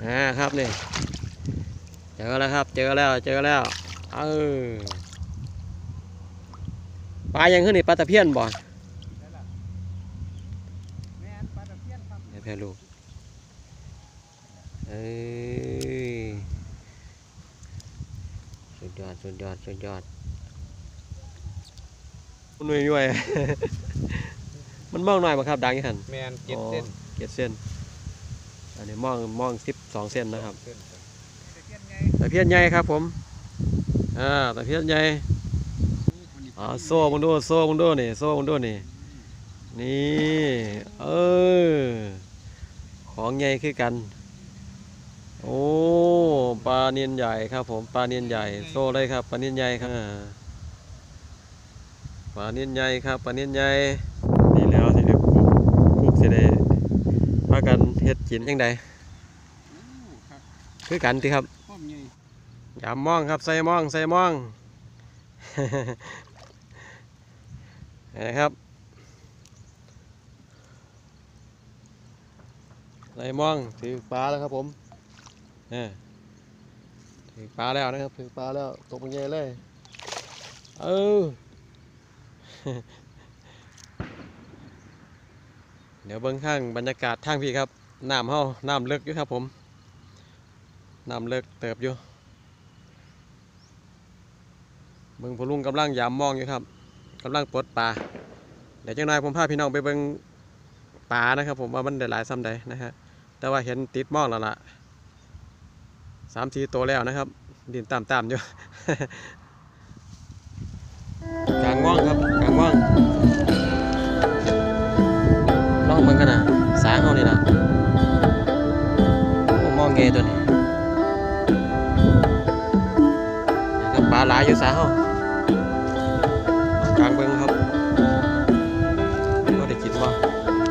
ครับนี่เจอแล้วครับเจอแล้วปลายังขึ้นนี่ปลาตะเพียนบ่แม่ลูกสุดยอดนุ่ยมันมองหน่อยบ่ครับดังยี่หันแมน7 เส้นอันนี้มอง12 เส้นนะครับตะเพียนใหญ่ครับผมตะเพียนใหญ่โซ่มึงดูนี่โซ่มึงดูนี่ของใหญ่คือกันโอ้ปลาเนียนใหญ่ครับผมปลาเนียนใหญ่โซ่เลยครับปลาเนียนใหญ่ครับปลาเนียนใหญ่ครับปลาเนียนใหญ่นี่แล้วสิเด็กกุ๊กสิได้พากันเฮ็ดกินยังไงคือกันที่ครับยำมองครับใส่มองนะครับใส่มองถือปลาแล้วครับผมถือปลาแล้วนะครับถือปลาแล้วตกมันใหญ่เลยเดี๋ยวเบื้องข้างบรรยากาศทางพี่ครับน้ำลึกอยู่ครับผมน้ำลึกเติบอยู่เบื้องพลุงกำลังยามมองอยู่ครับกำลังปลดปลาเดี๋ยวจังหน่อยผมพาพี่น้องไปเบื้องปลานะครับผมว่ามันได้หลายซ้ำใดนะฮะแต่ว่าเห็นติดมองแล้วล่ะ3-4 ตัวแล้วนะครับดินตามอยู่ กลางม่องครับกลางม่องล่องมันกันนะสางเขานี่นะมองเงยตัวนี้นะครับปลาหลายอยู่สางเขากลางเบิ้งครับก็ได้กินว่า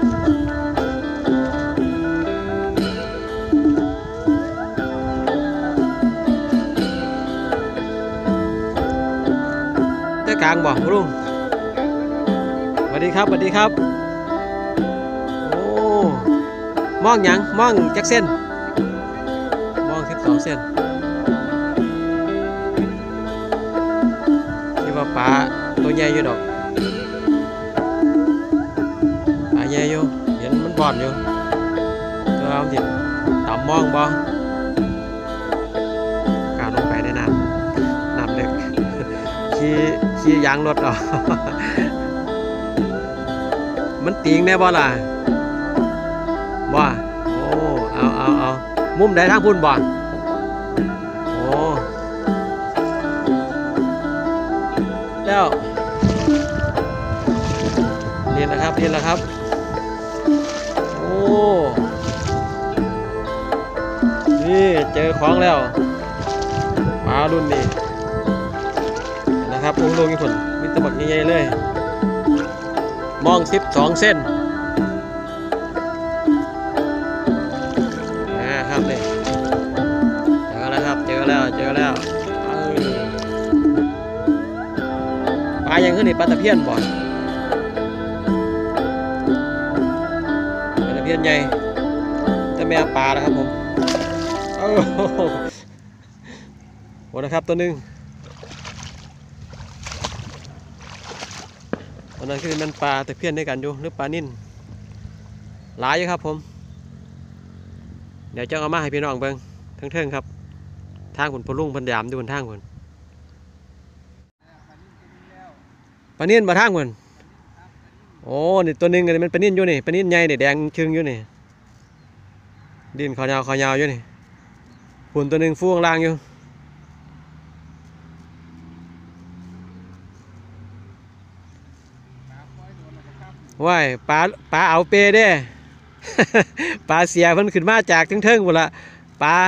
กลางบ่ลุงสวัสดีครับโอ้มองหยังมองจักเส้นมอง12 เส้นที่ว่าปลาตัวใหญ่อยู่ดอกปลาใหญ่อยู่เห็นมันบอนอยู่ตัวเอาจิต่ำมองบ่กาวลงไปในน้ำเล็กขี่ยางรถมันติงแน่บ่ล่ะบ่โอ้เอามุมใดทางพุ่นบ่โอ้แล้วนี่แหละครับโอ้นี่เจอของแล้วปลารุ่นนี้นะครับลงญี่ปุ่นมิตรบักใหญ่ๆเลยมอง12 เส้นครับนี่เจอแล้วปลายังขึ้นนี่ปลาตะเพียนบ่ปลาตะเพียนใหญ่แต่แม่ปลานะครับผมโอ้โหนะครับตัวนึงตอนนั้นคือมันปลาตะเพียนด้วยกันอยู่หรือปลานิ่นหลายอยู่ครับผมเดี๋ยวจะเอามาให้พี่น้องเบิ่งเทิงครับทางผลพลุงพันยามอยู่บนทางผลปลานิ่นมาทางผลโอ้นี่ตัวนึงมันปลานิ่นอยู่นี่ปลานิ่นใหญ่นี่แดงชึงอยู่นี่ดินขอยาวอยู่นี่ผลตัวนึงฟูงล่างอยู่ว่ายปลาเอาเปเด้ ปลาเสียมันขึ้นมาจากเทิงหมดละปลา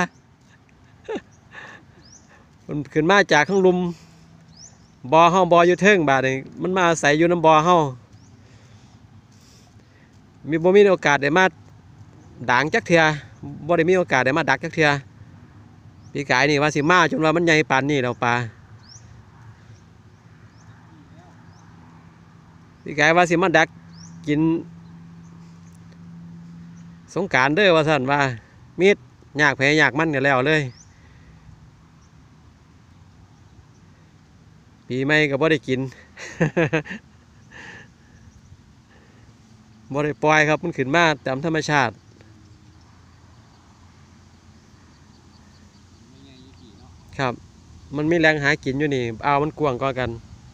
มันขึ้นมาจากข้างลุมบ่อเฮาบ่ออยู่เทิงบาดนี่มันมาใส่อยู่น้ำบ่อเฮาบ่มีโอกาสได้มาด่างจักเทื่อบ่ได้มีโอกาสได้มาดักจักเทื่อปีกายนี่ว่าสิมาจนว่ามันใหญ่ปานนี้แล้วปลาปีกายว่าสิมาดักกินสงกรานต์เด้อว่าสั่นว่ามีดยากแพ้ยากมันกันแล้วเลยปีใหม่ก็บ่ได้กิน บ่ได้ปล่อยครับมันขึ้นมาตามธรรมชาติครับมันมีแรงหากินอยู่นี่เอามันกว้างกว่ากัน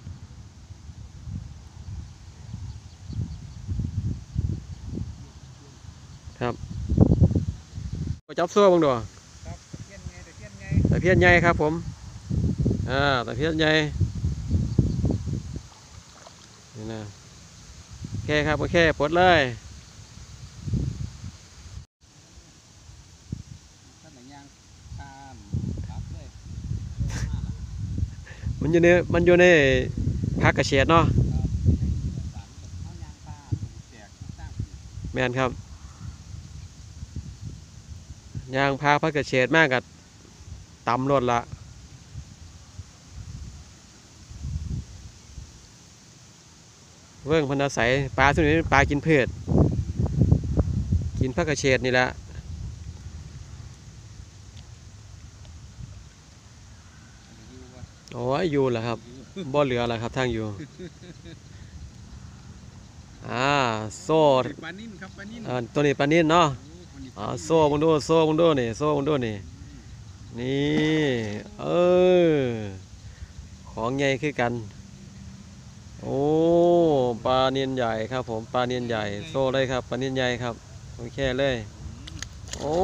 ครับจับซัวบังดูตะเพียนใหญ่ครับผมตะเพียนใหญ่นี่นะโอเคครับโอเคปลดเลยมันอยู่ในภาคเกษตรเนาะแม่นครับยางพาภาคเกษตรมากกับต่ำรถละเวิ้งพันธุ์อาศัยปลาส่วนนี้ปลากินพืชกินภาคเกษตรนี่แหละโอ้ยอยู่แหละครับบ่เหลือแล้วครับทางอยู่โซ่ปลานิ่มครับปลานิ่มตัวนี้ปลานิ่นเนาะโซ่มึงดูโซ่มึงดูนี่โซ่มึงดูนี่นี่ของใหญ่คือกันโอ้ปลาเนียนใหญ่ครับผมปลาเนียนใหญ่โซ่เลยครับปลาเนียนใหญ่ครับโอเคเลยโอ้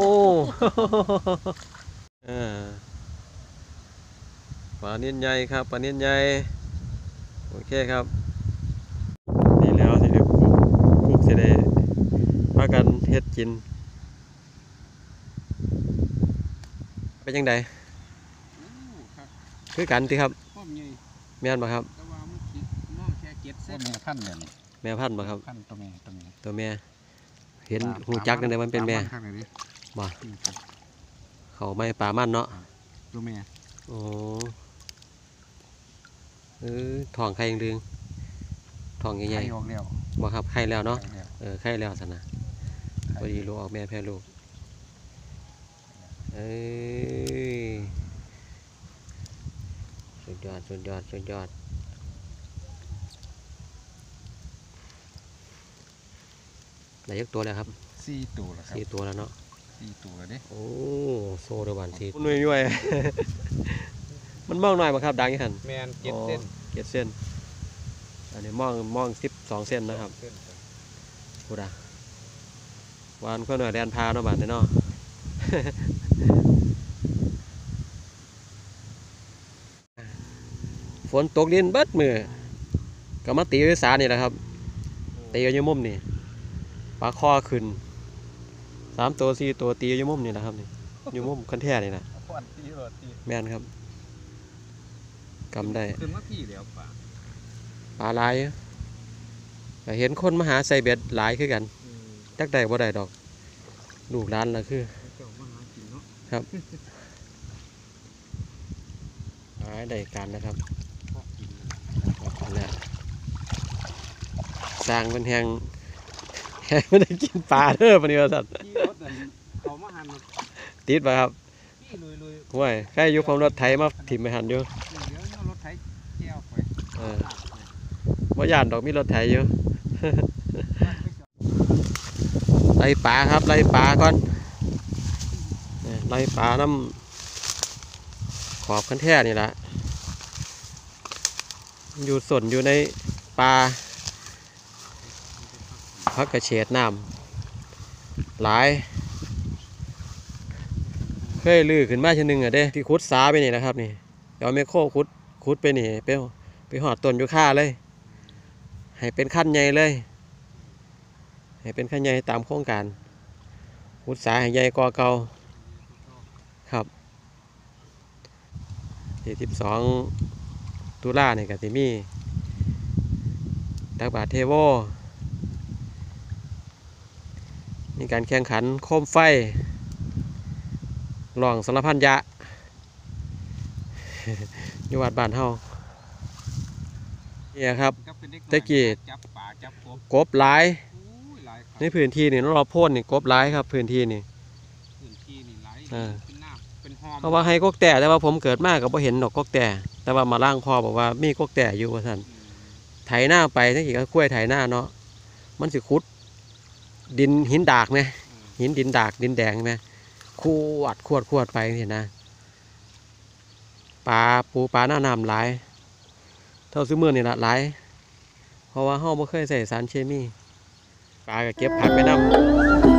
ปลาเนียนใหญ่ครับปลาเนียนใหญ่โอเคครับนี่แล้วสิเดี๋ยวกุ๊กสิได้พากันเฮ็ดกินเป็นยังไงคือกันติครับแม่นบ่ครับแม่พันธุ์เนี่ยแม่พันธุ์บ่ครับตัวแม่เห็นหูจักนั่นเลยมันเป็นแม่บ่เขาไม่ปลามันเนาะตัวแม่โอ้ท้องไข่ยังดึงท้องใหญ่ๆบ่ครับไข่แล้วเนาะไข่แล้วสันนะพอดีลูกออกแม่แพ้ลูกสุดยอดได้ยักตัวแล้วครับ 4 ตัวแล้วครับ 4 ตัวแล้วเนาะ 4 ตัวแล้วเด้โอ้โซ่ระบาด4นุ่ยมันมองหน่อยบ่ครับดังยังหันแมน7 เส้น 7 เส้นอันนี้มอง12 เส้นนะครับพูดวานก็หน่อยแดนพาเนาะบาดเนาะฝนตกดินเบิดมือก็มาตีวิสานี่แหละครับตีอยู่มุมนี่ปลาคอขึ้น3 ตัว 4 ตัวตีอยู่มุมนี่แหละครับนี่อยู่มุมคันแท่นี่นะแม่นครับกำได้ขึ้นมาพี่แล้วปลาหลายก็เห็นคนมาหาใส่เบ็ดหลายคือกันจักได้บ่ได้ดอกลูกหลานละคือครับหาได้การนะครับนะสร้างเป็นแหงไม่ได้กินปลาเด้อปะเนี่ยสัตว์ติดป่ะครับห่วยแค่ยุคของรถไถมาถิ่มไปหันอยู่ว่ายานดอกมีรถไถอยู่ ไล่ปลาครับไล่ปลาก่อนไล่ปลาน้ำขอบคันแท่นี่แหละอยู่ส่วนอยู่ในปลาพักกระเฉดน้ำหลายเคยลื้อขึ้นมาชนึงเด้ที่ขุดสาไปนี่นะครับนี่เดี๋ยวไม่โค้ขุดไปนี่ไปหอดต้นยูคาเลยให้เป็นขั้นใหญ่เลยให้เป็นขั้นใหญ่ตามโครงการขุดสาให้ใหญ่กว่าเก่าครับที่12 ตุลาเนี่ยก็จะมีตักบาตรเทโวมีการแข่งขันโคมไฟหลองสารพันยะอยู่วัดบ้านเฮาเนี่ยครับตะกี้กบหลายในพื้นที่นี่เราพ่นนี่กบหลายครับพื้นที่นี่เป็นน้ำเป็นหอมเพราะว่าให้กกแต่ว่าผมเกิดมาก็บ่เห็นดอกกกแต่ว่ามาล่างพ่อบอกว่ามีกกแต่อยู่ว่าซั่นไถหน้าไปทั้งทีก็กล้วยไถหน้าเนาะมันสิขุดดินหินดากไหมหินดินดากดินแดงไหมขวดไปเห็นนะปูปลาหน้าน้ำหลายเท่าซื้อมือนี่ละหลายเพราะว่าเฮาบ่เคยใส่สารเคมีปลาก็เก็บผักไปนำ